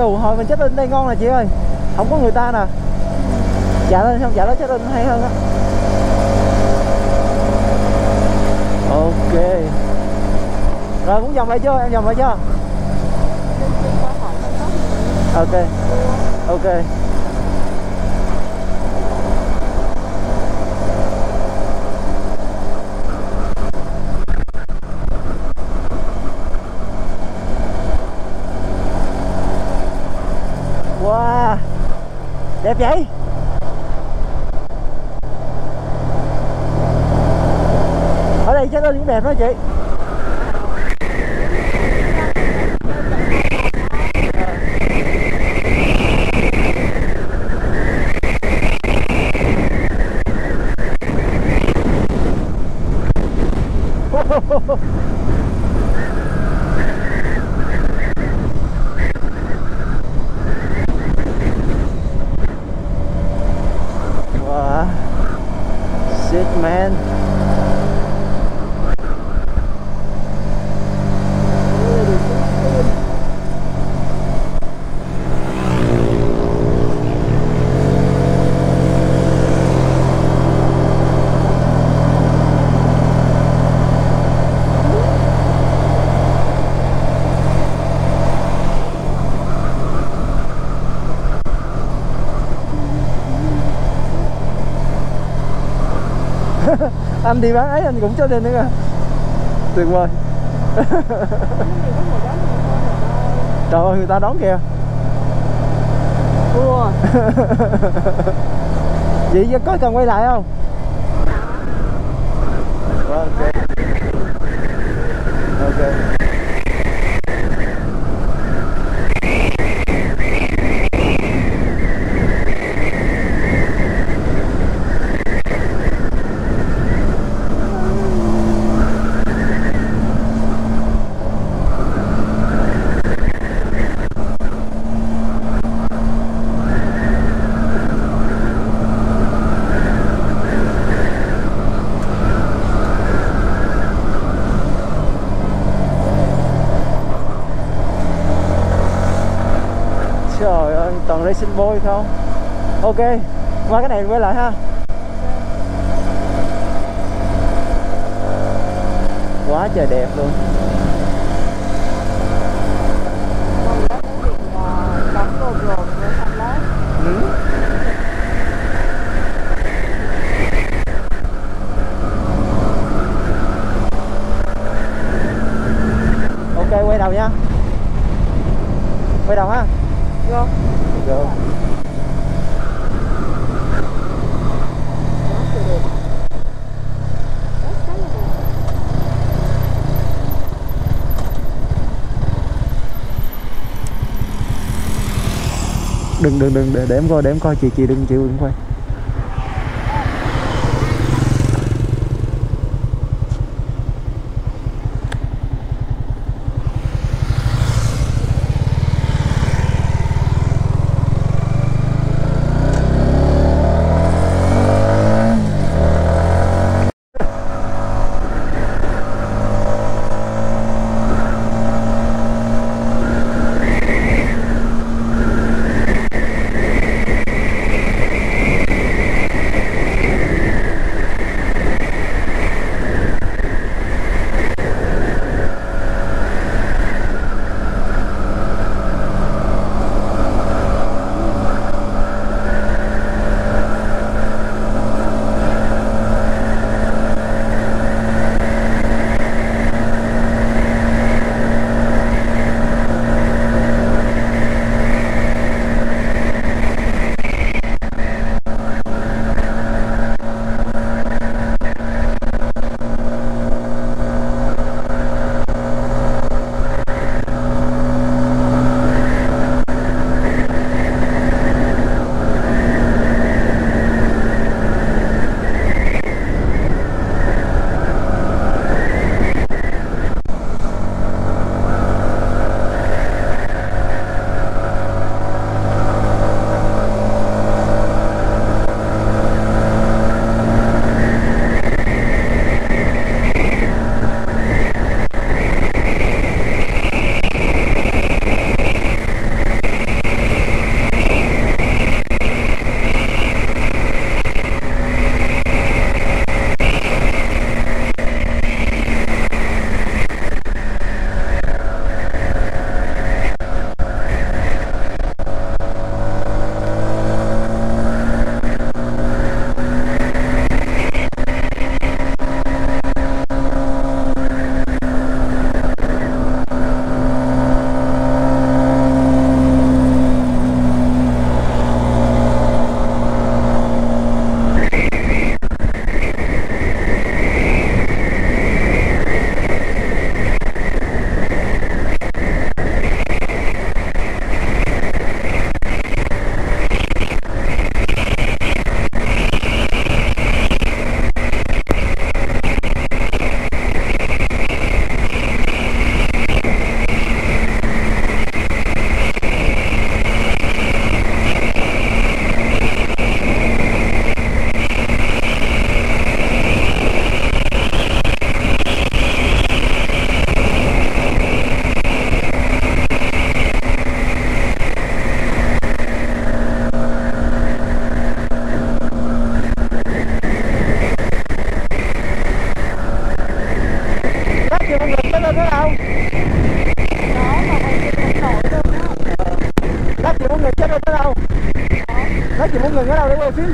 dù hồi mình check in đây ngon nè chị ơi, không có người ta nè. Dạ lên xong dạ đó check in hay hơn á. Ok. Rồi cũng vòng lại chưa? Em vòng lại chưa? Ok. Ok. Wow, đẹp vậy. Ở đây chắc nó cũng đẹp đó chị. Wow, shit man. Anh đi bán ấy anh cũng cho lên nữa kìa. Tuyệt vời. Trời ơi người ta đón kìa. Vậy có cần quay lại không? Ok. Ok. Trời ơi, toàn racing boy không? Ok, qua cái này quay lại ha. Quá trời đẹp luôn. Ok, quay đầu nha. Quay đầu ha. Go. Go. Đừng để em coi chị đừng chịu đừng quay.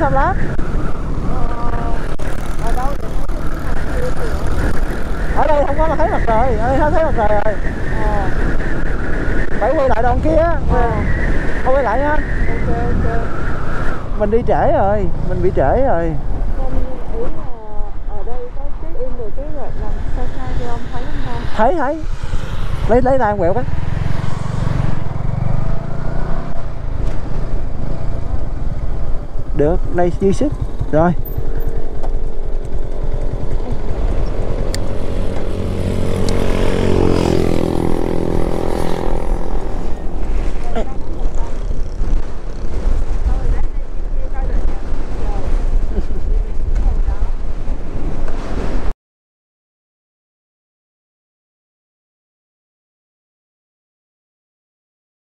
Sam Láp. Ở đâu để thấy mặt trời? Ở đây không có thấy mặt trời, ở đây không thấy mặt trời rồi. Phải quay lại đoạn kia á. Không quay lại nha. Ok ok. Mình đi trễ rồi, mình bị trễ rồi. Không, ý là ở đây có check in được cái đoạn đằng xa xa kia ông thấy không ta? Thấy lấy tay quẹo cái. Được, đây dư sức rồi.